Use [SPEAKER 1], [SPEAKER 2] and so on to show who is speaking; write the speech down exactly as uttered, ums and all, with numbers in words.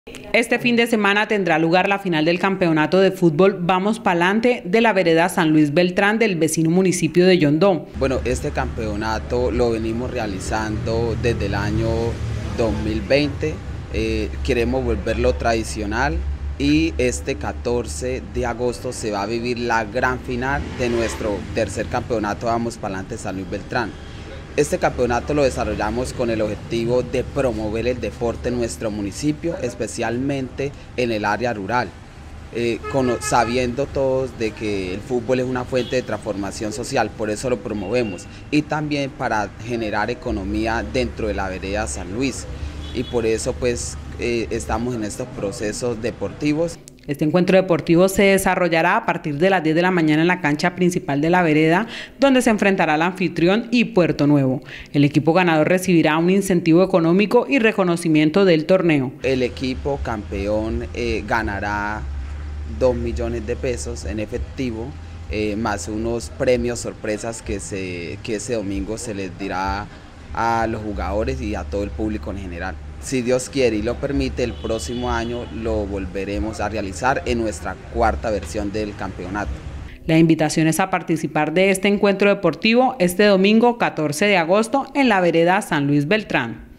[SPEAKER 1] Este fin de semana tendrá lugar la final del campeonato de fútbol Vamos Pa'lante de la vereda San Luis Beltrán del vecino municipio de Yondó.
[SPEAKER 2] Bueno, este campeonato lo venimos realizando desde el año dos mil veinte, eh, queremos volverlo tradicional y este catorce de agosto se va a vivir la gran final de nuestro tercer campeonato Vamos Pa'lante San Luis Beltrán. Este campeonato lo desarrollamos con el objetivo de promover el deporte en nuestro municipio, especialmente en el área rural, eh, con, sabiendo todos de que el fútbol es una fuente de transformación social, por eso lo promovemos, y también para generar economía dentro de la vereda San Luis, y por eso pues eh, estamos en estos procesos deportivos.
[SPEAKER 1] Este encuentro deportivo se desarrollará a partir de las diez de la mañana en la cancha principal de la vereda, donde se enfrentará el anfitrión y Puerto Nuevo. El equipo ganador recibirá un incentivo económico y reconocimiento del torneo.
[SPEAKER 2] El equipo campeón eh, ganará dos millones de pesos en efectivo, eh, más unos premios sorpresas que, se, que ese domingo se les dirá a los jugadores y a todo el público en general. Si Dios quiere y lo permite, el próximo año lo volveremos a realizar en nuestra cuarta versión del campeonato.
[SPEAKER 1] La invitación es a participar de este encuentro deportivo este domingo catorce de agosto en la vereda San Luis Beltrán.